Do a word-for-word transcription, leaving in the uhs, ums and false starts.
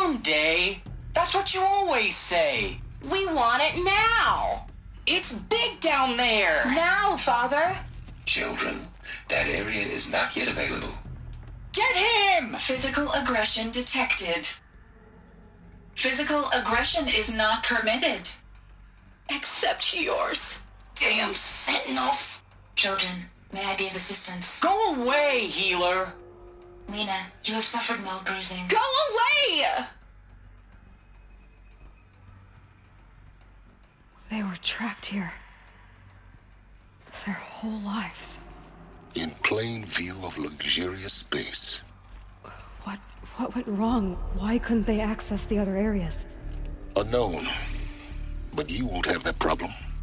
someday. That's what you always say. We want it now. It's big down there. Now, Father. Children, that area is not yet available. Get him! Physical aggression detected. Physical aggression is not permitted. Except yours. Damn sentinels. Children, may I be of assistance? Go away, healer. Lena, you have suffered mild bruising. Go away! They were trapped here. Their whole lives. In plain view of luxurious space. What, what went wrong? Why couldn't they access the other areas? Unknown. But you won't have that problem.